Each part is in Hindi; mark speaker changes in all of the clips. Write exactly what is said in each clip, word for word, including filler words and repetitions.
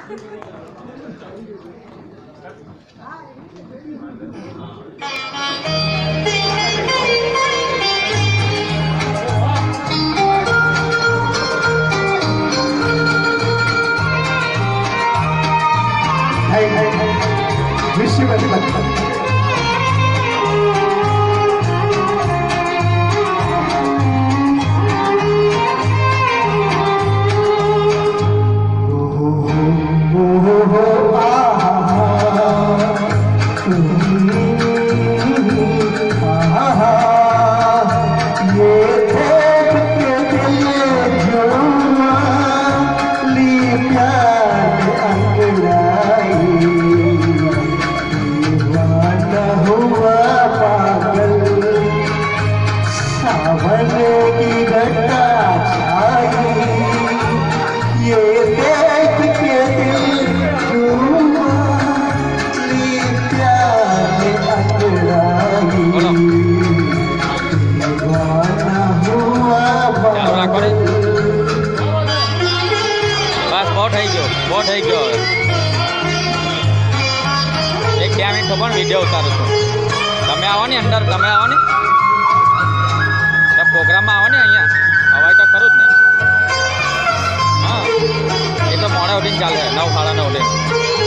Speaker 1: વિડીયો ઉતારું છું. તમે આવો ને અંદર, તમે આવો ને પ્રોગ્રામમાં આવો ને, અહીંયા અવાય તો ખરું જ ને. હા એ તો મોડે ઉઠીને ચાલે નવ સાડા નવ ઉઠીને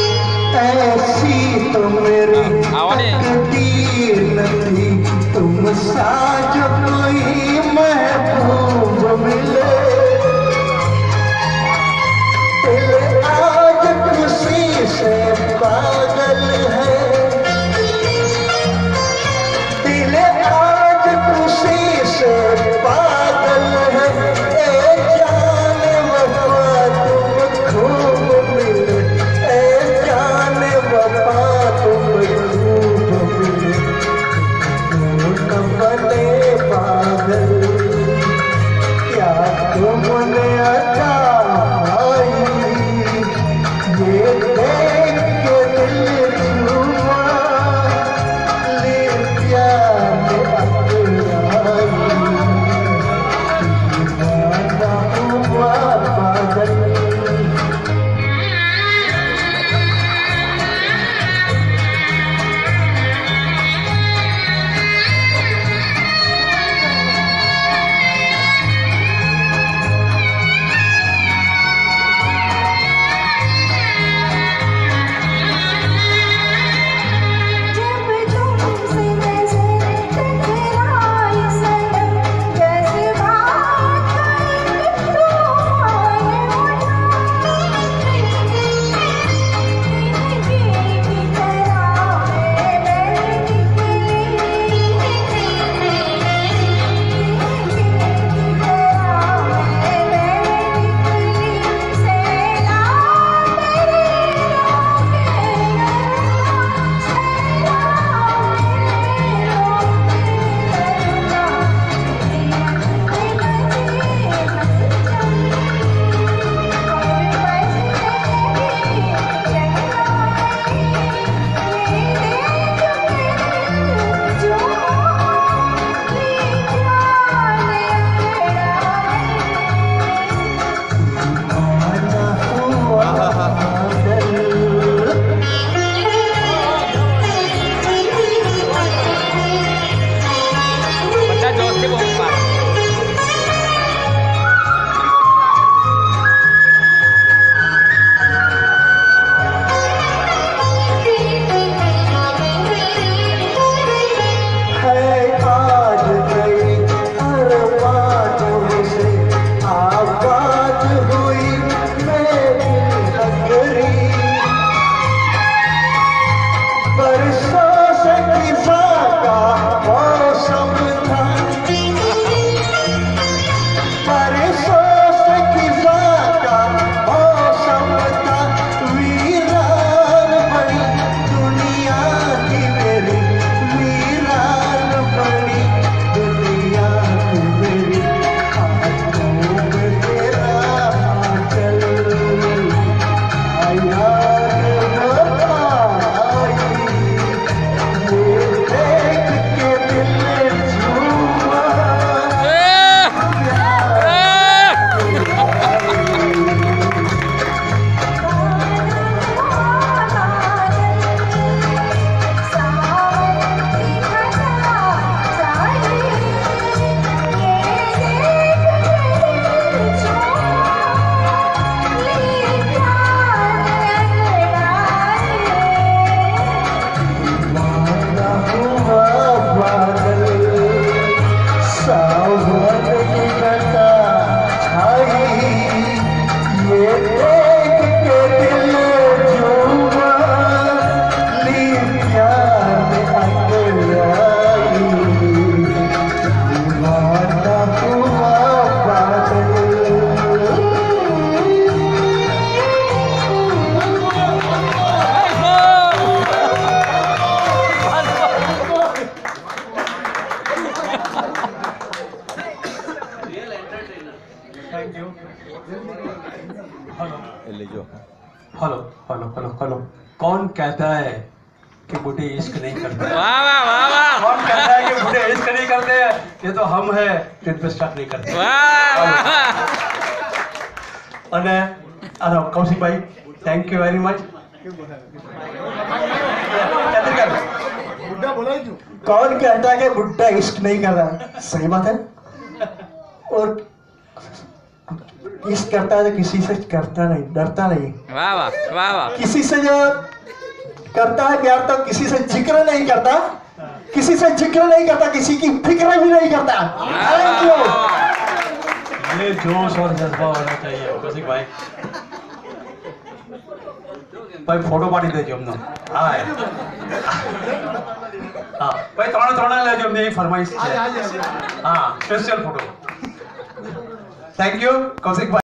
Speaker 1: આવો ને.
Speaker 2: हेलो हेलो हेलो हेलो कौन कहता है कि बूढ़े इश्क नहीं करते?
Speaker 1: वाह वाह वाह वाह।
Speaker 2: कौन कहता है कि बूढ़े इश्क नहीं करते? ये तो हम है जिन स्टार्ट नहीं करते।
Speaker 1: वाह वाह।
Speaker 2: અને આનો Kaushikbhai thank you very much. Chandrika बुड्ढा बोला ही क्यों? कौन कहता है कि बुड्ढा इश्क नहीं कर रहा? सही बात है। और इश्क करता है तो किसी से करता नहीं, डरता नहीं।
Speaker 1: वाह वाह वाह वाह।
Speaker 2: किसी से जो करता है प्यार तो किसी से जिक्र नहीं करता, किसी से जिक्र नहीं करता, किसी की फिक्र भी नहीं करता। Thank you. ये जोश और जज्बा होना चाहिए कौशिक भाई। भाई फोटो पाड़ी देજો અમને। હા હા ભાઈ ત્રણે ત્રણે લેજો અમને એ ફરમાઈશ છે। હા special photo. Thank you Kaushik ભાઈ।